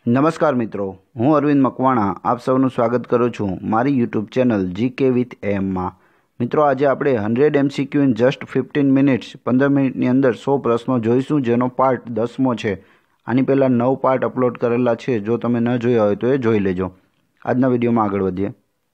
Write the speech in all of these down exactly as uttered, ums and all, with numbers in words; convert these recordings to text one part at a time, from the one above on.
નમસ્કાર મિત્રો, હું અરવિંદ મકવાણા આપ સૌનું સ્વાગત કરું છું મારી યુટ્યુબ ચેનલ જીકે વિથ એમમાં। મિત્રો, આજે આપણે hundred MCQ in just fifteen minutes પંદર મિનિટની અંદર સો પ્રશ્નો જોઈશું, જેનો પાર્ટ દસમો છે। આની પહેલાં નવ પાર્ટ અપલોડ કરેલા છે, જો તમે ન જોયા હોય તો એ જોઈ લેજો। આજના વિડીયોમાં આગળ વધીએ।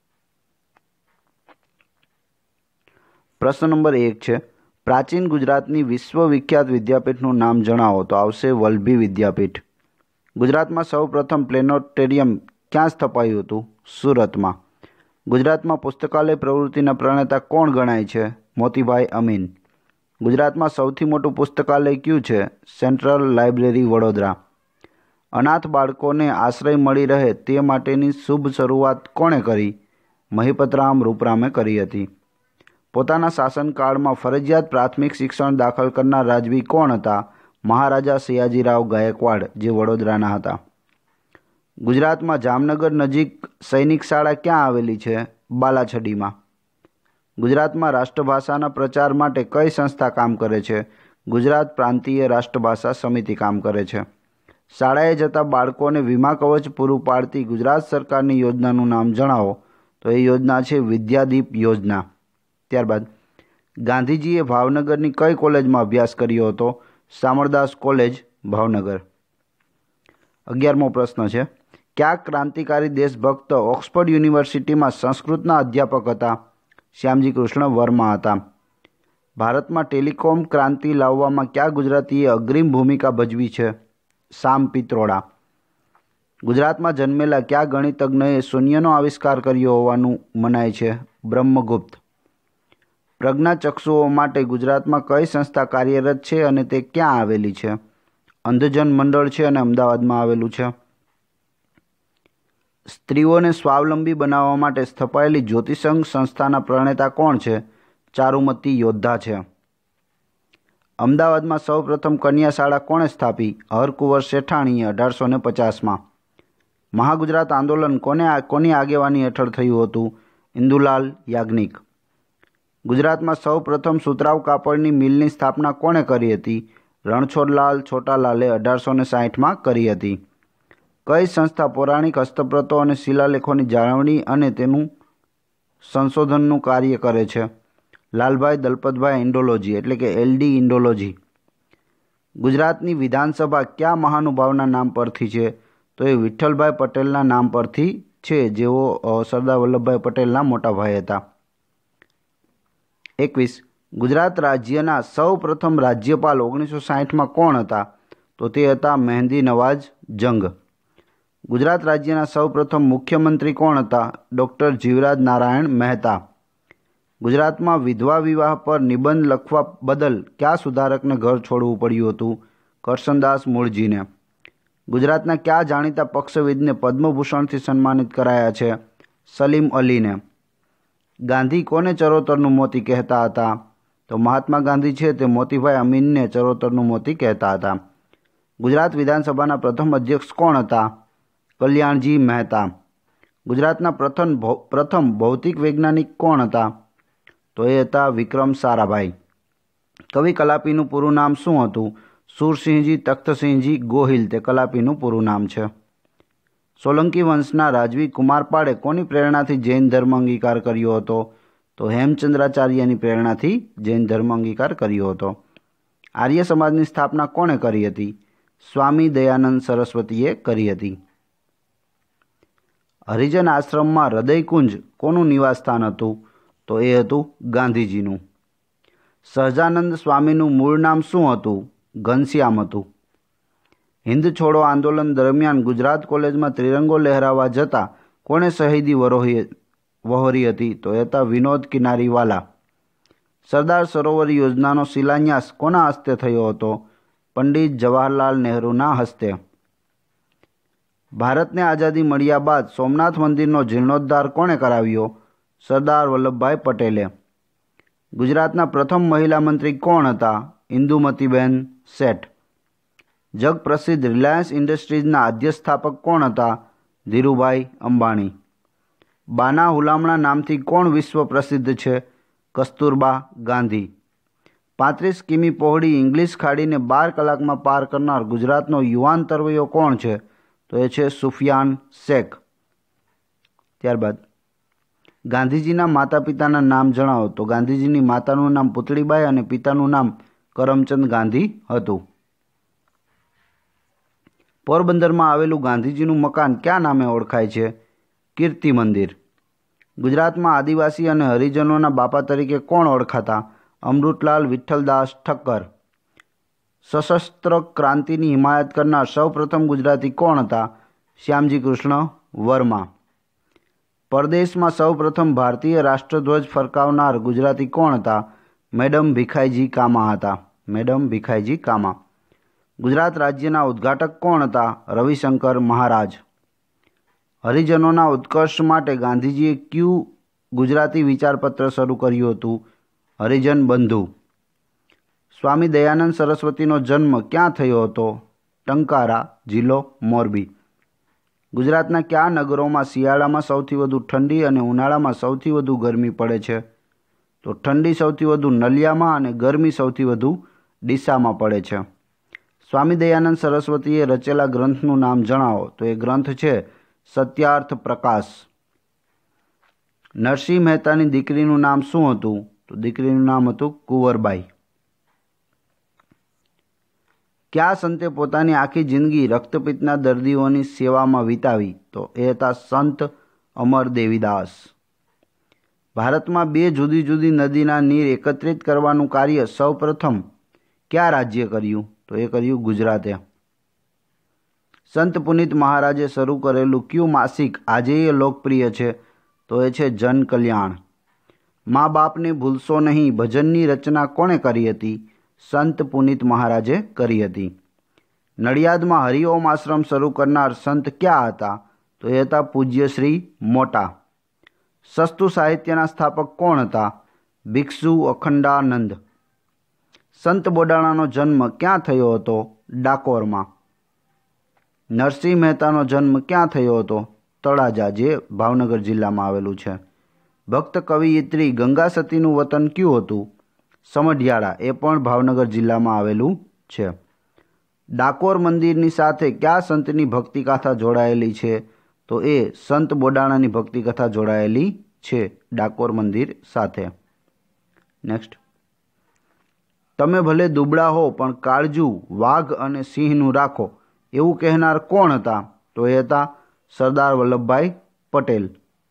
પ્રશ્ન નંબર એક છે, પ્રાચીન ગુજરાતની વિશ્વવિખ્યાત વિદ્યાપીઠનું નામ જણાવો, તો આવશે વલ્લભી વિદ્યાપીઠ। ગુજરાતમાં સૌ પ્રથમ પ્લેનેટોરિયમ ક્યાં સ્થપાયું હતું? સુરતમાં। ગુજરાતમાં પુસ્તકાલય પ્રવૃત્તિના પ્રણેતા કોણ ગણાય છે? મોતીભાઈ અમીન। ગુજરાતમાં સૌથી મોટું પુસ્તકાલય કયું છે? Central library Vadodara. અનાથ બાળકોને આશ્રય મળી રહે તે માટેની શુભ શરૂઆત કોણે કરી? મહિપતરામ રૂપરામે કરી હતી। પોતાના શાસનકાળમાં ફરજિયાત પ્રાથમિક શિક્ષણ દાખલ કરનાર રાજવી કોણ હતા? મહારાજા સયાજીરાવ ગાયકવાડ, જે વડોદરાના હતા। ગુજરાતમાં જામનગર નજીક સૈનિક શાળા ક્યાં આવેલી છે? બાલાછડીમાં। ગુજરાતમાં રાષ્ટ્રભાષાના પ્રચાર માટે કઈ સંસ્થા કામ કરે છે? ગુજરાત પ્રાંતીય રાષ્ટ્રભાષા સમિતિ કામ કરે છે। શાળાએ જતા બાળકોને વીમા કવચ પૂરું પાડતી ગુજરાત સરકારની યોજનાનું નામ જણાવો, તો એ યોજના છે વિદ્યાદીપ યોજના। ત્યારબાદ ગાંધીજીએ ભાવનગરની કઈ કોલેજમાં અભ્યાસ કર્યો હતો? શામળદાસ કોલેજ, ભાવનગર। અગિયારમો પ્રશ્ન છે, કયા ક્રાંતિકારી દેશભક્ત ઓક્સફર્ડ યુનિવર્સિટીમાં સંસ્કૃતના અધ્યાપક હતા? શ્યામજી કૃષ્ણ વર્મા હતા। ભારતમાં ટેલિકોમ ક્રાંતિ લાવવામાં કયા ગુજરાતીએ અગ્રીમ ભૂમિકા ભજવી છે? સામ પિત્રોડા। ગુજરાતમાં જન્મેલા કયા ગણિતજ્ઞએ શૂન્યનો આવિષ્કાર કર્યો હોવાનું મનાય છે? બ્રહ્મગુપ્ત। પ્રજ્ઞાચક્ષુઓ માટે ગુજરાતમાં કઈ સંસ્થા કાર્યરત છે અને તે ક્યાં આવેલી છે? અંધજન મંડળ છે અને અમદાવાદમાં આવેલું છે। સ્ત્રીઓને સ્વાવલંબી બનાવવા માટે સ્થપાયેલી જ્યોતિસંઘ સંસ્થાના પ્રણેતા કોણ છે? ચારુમતી યોદ્ધા છે। અમદાવાદમાં સૌપ્રથમ કન્યા શાળા કોણે સ્થાપી? હરકુંવર શેઠાણીએ અઢારસો ને પચાસમાં। મહાગુજરાત આંદોલન કોને કોની આગેવાની હેઠળ થયું હતું? ઇન્દુલાલ યાજ્ઞિક। ગુજરાતમાં સૌ પ્રથમ સુતરાઉ કાપડની મિલની સ્થાપના કોણે કરી હતી? રણછોડલાલ છોટાલાલે અઢારસો ને સાહીઠમાં કરી હતી। કઈ સંસ્થા પૌરાણિક હસ્તપ્રતો અને શિલાલેખોની જાળવણી અને તેનું સંશોધનનું કાર્ય કરે છે? લાલભાઈ દલપતભાઈ ઇન્ડોલોજી, એટલે કે એલડી ઇન્ડોલોજી। ગુજરાતની વિધાનસભા કયા મહાનુભાવના નામ પરથી છે? તો એ વિઠ્ઠલભાઈ પટેલના નામ પરથી છે, જેઓ સરદાર વલ્લભભાઈ પટેલના મોટા ભાઈ હતા। એકવીસ, ગુજરાત રાજ્યના સૌ પ્રથમ રાજ્યપાલ ઓગણીસો સાહીઠમાં કોણ હતા? તો તે હતા મહેંદી નવાઝ જંગ। ગુજરાત રાજ્યના સૌ પ્રથમ મુખ્યમંત્રી કોણ હતા? ડૉક્ટર જીવરાજ નારાયણ મહેતા। ગુજરાતમાં વિધવા વિવાહ પર નિબંધ લખવા બદલ કયા સુધારકને ઘર છોડવું પડ્યું હતું? કરશનદાસ મૂળજીને। ગુજરાતના કયા જાણીતા પક્ષવિદને પદ્મભૂષણથી સન્માનિત કરાયા છે? સલીમ અલીને। ગાંધી કોને ચરોતરનું મોતી કહેતા હતા? તો મહાત્મા ગાંધી છે તે મોતીભાઈ અમીનને ચરોતરનું મોતી કહેતા હતા। ગુજરાત વિધાનસભાના પ્રથમ અધ્યક્ષ કોણ હતા? કલ્યાણજી મહેતા। ગુજરાતના પ્રથમ પ્રથમ ભૌતિક વૈજ્ઞાનિક કોણ હતા? તો એ હતા વિક્રમ સારાભાઈ। કવિ કલાપીનું પૂરું નામ શું હતું? સુરસિંહજી તખ્તસિંહજી ગોહિલ, તે કલાપીનું પૂરું નામ છે। સોલંકી વંશના રાજવી કુમારપાળે કોની પ્રેરણાથી જૈન ધર્મ અંગીકાર કર્યો હતો? તો હેમચંદ્રાચાર્યની પ્રેરણાથી જૈન ધર્મ અંગીકાર કર્યો હતો। આર્ય સમાજની સ્થાપના કોણે કરી હતી? સ્વામી દયાનંદ સરસ્વતીએ કરી હતી। હરિજન આશ્રમમાં હૃદયકુંજ કોનું નિવાસસ્થાન હતું? તો એ હતું ગાંધીજીનું। સહજાનંદ સ્વામીનું મૂળ નામ શું હતું? ઘનશ્યામ હતું। હિન્દ છોડો આંદોલન દરમિયાન ગુજરાત કોલેજમાં ત્રિરંગો લહેરાવા જતાં કોણે શહીદી વરોહી વહોરી હતી? તો એ હતા વિનોદ કિનારીવાલા। સરદાર સરોવર યોજનાનો શિલાન્યાસ કોના હસ્તે થયો હતો? પંડિત જવાહરલાલ નહેરુના હસ્તે। ભારતને આઝાદી મળ્યા બાદ સોમનાથ મંદિરનો જીર્ણોદ્ધાર કોણે કરાવ્યો? સરદાર વલ્લભભાઈ પટેલે। ગુજરાતના પ્રથમ મહિલા મંત્રી કોણ હતા? ઇન્દુમતીબેન શેઠ। જગ પ્રસિદ્ધ રિલાયન્સ ઇન્ડસ્ટ્રીઝના આદ્ય સ્થાપક કોણ હતા? ધીરુભાઈ અંબાણી। બાના હુલામણા નામથી કોણ વિશ્વ પ્રસિદ્ધ છે? કસ્તુરબા ગાંધી। પાંત્રીસ કિમી પહોળી ઇંગ્લિશ ખાડીને બાર કલાકમાં પાર કરનાર ગુજરાતનો યુવાન તરવૈયો કોણ છે? તો એ છે સુફિયાન શેખ. ત્યારબાદ ગાંધીજીના માતા પિતાના નામ જણાવો. તો ગાંધીજીની માતાનું નામ પુતળીબાઈ અને પિતાનું નામ કરમચંદ ગાંધી હતું. પોરબંદરમાં આવેલું ગાંધીજીનું મકાન કયા નામે ઓળખાય છે? કીર્તિ મંદિર. ગુજરાતમાં આદિવાસી અને હરિજનોના બાપા તરીકે કોણ ઓળખાતા? અમૃતલાલ વિઠ્ઠલદાસ ઠક્કર. સશસ્ત્ર ક્રાંતિની હિમાયત કરનાર સૌપ્રથમ ગુજરાતી કોણ હતા? શ્યામજી કૃષ્ણ વર્મા. પરદેશમાં સૌપ્રથમ ભારતીય રાષ્ટ્રધ્વજ ફરકાવનાર ગુજરાતી કોણ હતા? મેડમ ભીખાઈજી કામા હતા. મેડમ ભીખાઈજી કામા. ગુજરાત રાજ્યના ઉદ્ઘાટક કોણ હતા? રવિશંકર મહારાજ. હરિજનોના ઉત્કર્ષ માટે ગાંધીજીએ કયું ગુજરાતી વિચારપત્ર શરૂ કર્યું હતું? હરિજન બંધુ. સ્વામી દયાનંદ સરસ્વતીનો જન્મ ક્યાં થયો હતો? ટંકારા, જિલ્લો મોરબી. ગુજરાતના કયા નગરોમાં શિયાળામાં સૌથી વધુ ઠંડી અને ઉનાળામાં સૌથી વધુ ગરમી પડે છે? તો ઠંડી સૌથી વધુ નલિયામાં અને ગરમી સૌથી વધુ ડીસામાં પડે છે. સ્વામી દયાનંદ સરસ્વતીએ રચેલા ગ્રંથનું નામ જણાવો. તો એ ગ્રંથ છે સત્યાર્થ પ્રકાશ. નરસિંહ મહેતાની દીકરીનું નામ શું હતું? તો દીકરીનું નામ હતું કુંવરબાઈ. કયા સંતે પોતાની આખી જિંદગી રક્તપિત્તના દર્દીઓની સેવામાં વિતાવી? તો એ હતા સંત અમર દેવીદાસ. ભારતમાં બે જુદી જુદી નદીના નીર એકત્રિત કરવાનું કાર્ય સૌપ્રથમ કયા રાજ્ય કર્યું? તો એ કર્યું ગુજરાતે. સંત પુનિત મહારાજે શરૂ કરેલું કયું માસિક આજે એ લોકપ્રિય છે? તો એ છે જન કલ્યાણ. મા બાપને ભૂલશો નહીં ભજનની રચના કોણે કરી હતી? સંત પુનિત મહારાજે કરી હતી. નડિયાદમાં હરિઓમ આશ્રમ શરૂ કરનાર સંત ક્યાં હતા? તો એ હતા પૂજ્ય શ્રી મોટા. સસ્તું સાહિત્યના સ્થાપક કોણ હતા? ભિક્ષુ અખંડાનંદ. સંત બોડાણાનો જન્મ ક્યાં થયો હતો? ડાકોરમાં. નરસિંહ મહેતાનો જન્મ ક્યાં થયો હતો? તળાજા, જે ભાવનગર જિલ્લામાં આવેલું છે. ભક્ત કવિયત્રી ગંગા સતીનું વતન કયું હતું? સમઢિયાળા, એ પણ ભાવનગર જિલ્લામાં આવેલું છે. ડાકોર મંદિરની સાથે કયા સંતની ભક્તિકથા જોડાયેલી છે? તો એ સંત બોડાણાની ભક્તિકથા જોડાયેલી છે ડાકોર મંદિર સાથે. નેક્સ્ટ. તમે ભલે દુબળા હો પણ કાળજું વાઘ અને સિંહનું રાખો એવું કહેનાર કોણ હતા? તો એ હતા સરદાર વલ્લભભાઈ પટેલ.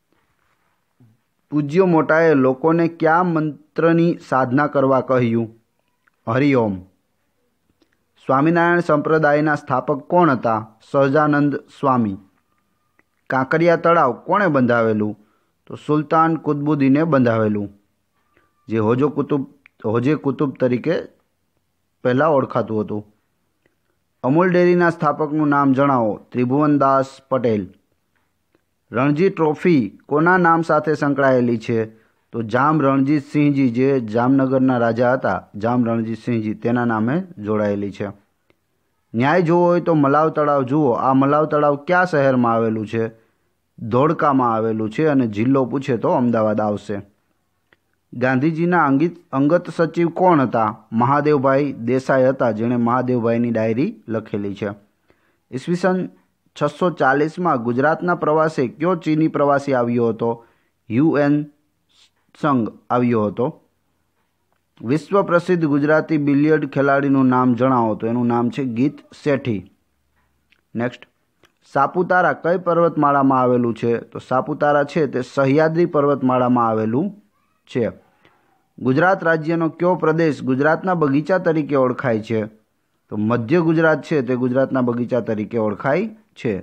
પૂજ્ય મોટાએ લોકોને કયા મંત્રની સાધના કરવા કહ્યું? હરિઓમ. સ્વામિનારાયણ સંપ્રદાયના સ્થાપક કોણ હતા? સહજાનંદ સ્વામી. કાંકરિયા તળાવ કોણે બંધાવેલું? તો સુલતાન કુતબુદ્દીને બંધાવેલું, જે હોજો કુતુબ હોજે કુતુબ તરીકે પહેલાં ઓળખાતું હતું. અમૂલ ડેરીના સ્થાપકનું નામ જણાવો. ત્રિભુવનદાસ પટેલ. રણજી ટ્રોફી કોના નામ સાથે સંકળાયેલી છે? તો જામ રણજીતસિંહજી, જે જામનગરના રાજા હતા, જામ રણજીતસિંહજી, તેના નામે જોડાયેલી છે. ન્યાય જોવો હોય તો મલાવ તળાવ જુઓ. આ મલાવ તળાવ કયા શહેરમાં આવેલું છે? ધોળકામાં આવેલું છે અને જિલ્લો પૂછે તો અમદાવાદ આવશે. ગાંધીજીના અંગિત અંગત સચિવ કોણ હતા? મહાદેવભાઈ દેસાઈ હતા, જેણે મહાદેવભાઈની ડાયરી લખેલી છે. ઈસવીસન છસો ચાલીસમાં ગુજરાતના પ્રવાસે કયો ચીની પ્રવાસી આવ્યો હતો? યુએન સંઘ આવ્યો હતો. વિશ્વ પ્રસિદ્ધ ગુજરાતી બિલિયર્ડ ખેલાડીનું નામ જણાવો. તો એનું નામ છે ગીત શેઠી. નેક્સ્ટ. સાપુતારા કઈ પર્વતમાળામાં આવેલું છે? તો સાપુતારા છે તે સહ્યાદ્રી પર્વતમાળામાં આવેલું છે. ગુજરાત રાજ્યનો કયો પ્રદેશ ગુજરાતના બગીચા તરીકે ઓળખાય છે? તો મધ્ય ગુજરાત છે તે ગુજરાતના બગીચા તરીકે ઓળખાય છે.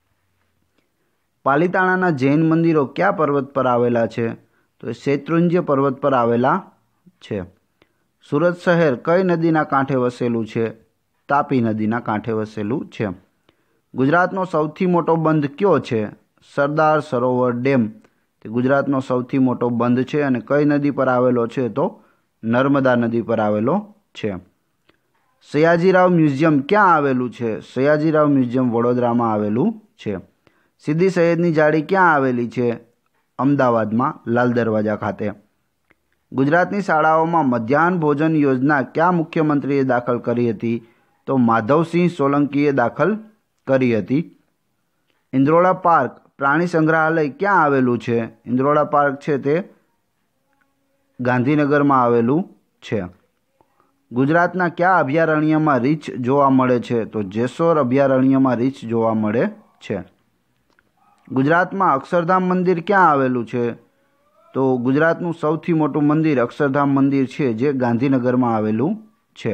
પાલિતાણાના જૈન મંદિરો કયા પર્વત પર આવેલા છે? તો શેત્રુંજ્ય પર્વત પર આવેલા છે. સુરત શહેર કઈ નદીના કાંઠે વસેલું છે? તાપી નદીના કાંઠે વસેલું છે. ગુજરાતનો સૌથી મોટો બંધ કયો છે? સરદાર સરોવર ડેમ, તે ગુજરાતનો સૌથી મોટો બંધ છે અને કઈ નદી પર આવેલો છે? તો નર્મદા નદી પર આવેલો છે. સયાજીરાવ મ્યુઝિયમ ક્યાં આવેલું છે? સયાજીરાવ મ્યુઝિયમ વડોદરામાં આવેલું છે. સીદી સૈયદની જાળી ક્યાં આવેલી છે? અમદાવાદમાં લાલ દરવાજા ખાતે. ગુજરાતની શાળાઓમાં મધ્યાહન ભોજન યોજના કયા મુખ્યમંત્રીએ દાખલ કરી હતી? તો માધવસિંહ સોલંકીએ દાખલ કરી હતી. ઇન્દ્રોડા પાર્ક પ્રાણી સંગ્રહાલય ક્યાં આવેલું છે? ઇન્દ્રોડા પાર્ક છે તે ગાંધીનગરમાં આવેલું છે. ગુજરાતના કયા અભયારણ્યમાં રીંછ જોવા મળે છે? તો જેસોર અભયારણ્યમાં રીંછ જોવા મળે છે. ગુજરાતમાં અક્ષરધામ મંદિર ક્યાં આવેલું છે? તો ગુજરાતનું સૌથી મોટું મંદિર અક્ષરધામ મંદિર છે જે ગાંધીનગરમાં આવેલું છે.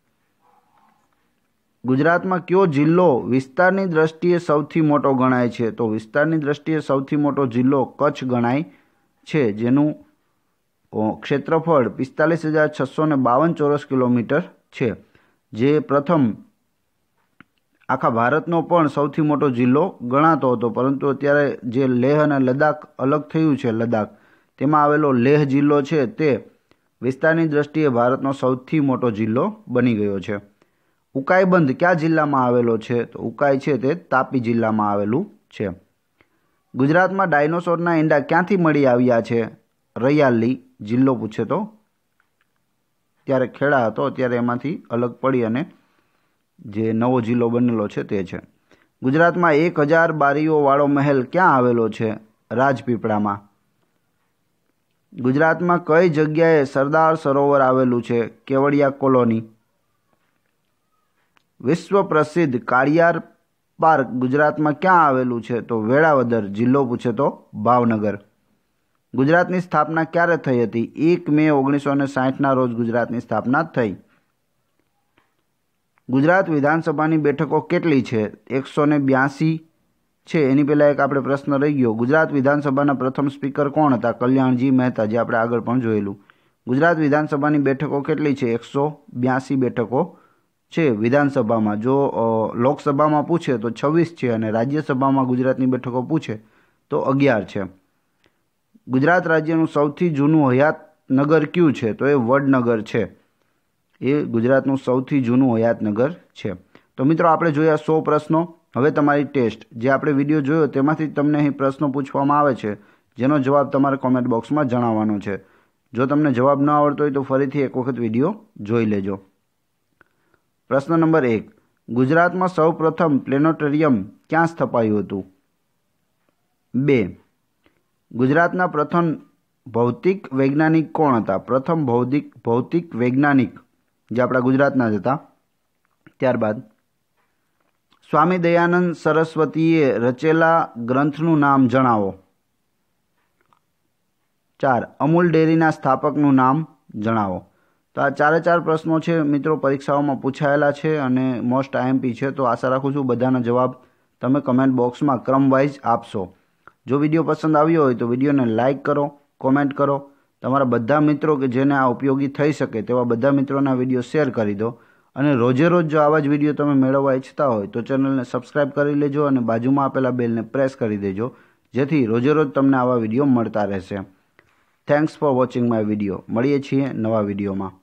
ગુજરાતમાં કયો જિલ્લો વિસ્તારની દ્રષ્ટિએ સૌથી મોટો ગણાય છે? તો વિસ્તારની દ્રષ્ટિએ સૌથી મોટો જિલ્લો કચ્છ ગણાય છે, જેનું ક્ષેત્રફળ પિસ્તાલીસ હજાર છસો ને બાવન ચોરસ કિલોમીટર છે, જે પ્રથમ આખા ભારતનો પણ સૌથી મોટો જિલ્લો ગણાતો હતો, પરંતુ અત્યારે જે લેહ અને લદ્દાખ અલગ થયું છે, લદ્દાખ તેમાં આવેલો લેહ જિલ્લો છે તે વિસ્તારની દ્રષ્ટિએ ભારતનો સૌથી મોટો જિલ્લો બની ગયો છે. ઉકાઈ બંધ કયા જિલ્લામાં આવેલો છે? તો ઉકાઈ છે તે તાપી જિલ્લામાં આવેલું છે. ગુજરાતમાં ડાયનોસોરના ઈંડા ક્યાંથી મળી આવ્યા છે? રૈયાલી જિલ્લો પૂછે તો ત્યારે ખેડા હતો, અત્યારે એમાંથી અલગ પડી અને જે નવો જિલ્લો બનેલો છે તે છે. ગુજરાતમાં એક હજાર બારીઓ વાળો મહેલ ક્યાં આવેલો છે? રાજપીપળામાં. ગુજરાતમાં કઈ જગ્યાએ સરદાર સરોવર આવેલું છે? કેવડિયા કોલોની. વિશ્વ પ્રસિદ્ધ કાળિયાર પાર્ક ગુજરાતમાં ક્યાં આવેલું છે? તો વેળાવદર જિલ્લો પૂછે તો ભાવનગર. ગુજરાતની સ્થાપના ક્યારે થઈ હતી? એક મે ઓગણીસો ને સાહીઠના રોજ ગુજરાતની સ્થાપના થઈ. ગુજરાત વિધાનસભાની બેઠકો કેટલી છે? એકસો ને બ્યાસી છે. એની પહેલાં એક આપણે પ્રશ્ન રહી ગયો. ગુજરાત વિધાનસભાના પ્રથમ સ્પીકર કોણ હતા? કલ્યાણજી મહેતા, જે આપણે આગળ પણ જોયેલું. ગુજરાત વિધાનસભાની બેઠકો કેટલી છે? એકસો બ્યાસી બેઠકો છે વિધાનસભામાં. જો લોકસભામાં પૂછે તો છવ્વીસ છે અને રાજ્યસભામાં ગુજરાતની બેઠકો પૂછે તો અગિયાર છે. ગુજરાત રાજ્યનું સૌથી જૂનું હયાત નગર કયું છે? તો એ વડનગર છે. એ ગુજરાતનું સૌથી જૂનું હયાતનગર છે. તો મિત્રો આપણે જોયા સો પ્રશ્નો. હવે તમારી ટેસ્ટ, જે આપણે વિડીયો જોયો તેમાંથી તમને અહીં પ્રશ્નો પૂછવામાં આવે છે, જેનો જવાબ તમારે કોમેન્ટ બોક્સમાં જણાવવાનો છે. જો તમને જવાબ ન આવડતો હોય તો ફરીથી એક વખત વિડીયો જોઈ લેજો. પ્રશ્ન નંબર એક, ગુજરાતમાં સૌ પ્રથમ પ્લેનેટોરિયમ ક્યાં સ્થપાયું હતું? બે, ગુજરાતના પ્રથમ ભૌતિક વૈજ્ઞાનિક કોણ હતા? પ્રથમ ભૌતિક ભૌતિક વૈજ્ઞાનિક જે આપણા ગુજરાતના જ હતા. ત્યારબાદ સ્વામી દયાનંદ સરસ્વતીએ રચેલા ગ્રંથનું નામ જણાવો. ચાર, અમૂલ ડેરીના સ્થાપકનું નામ જણાવો. તો આ ચારે ચાર પ્રશ્નો છે મિત્રો, પરીક્ષાઓમાં પૂછાયેલા છે અને મોસ્ટ આઈએમપી છે. તો આશા રાખું છું બધાના જવાબ તમે કમેન્ટ બોક્સમાં ક્રમ વાઇઝ આપશો. જો વિડીયો પસંદ આવ્યો હોય તો વિડીયોને લાઇક કરો, કોમેન્ટ કરો. તમારા બધા મિત્રો કે જેને આ ઉપયોગી થઈ શકે તેવા બધા મિત્રોને આ વિડીયો શેર કરી દો. અને રોજે રોજ જો આવા જ વિડીયો તમે મેળવવા ઈચ્છતા હોય તો ચેનલને સબસ્ક્રાઈબ કરી લેજો અને બાજુમાં આપેલા બેલને પ્રેસ કરી દેજો, જેથી રોજે રોજ તમને આવા વિડીયો મળતા રહેશે. Thanks for watching my video. મળીએ છીએ નવા વિડીયોમાં.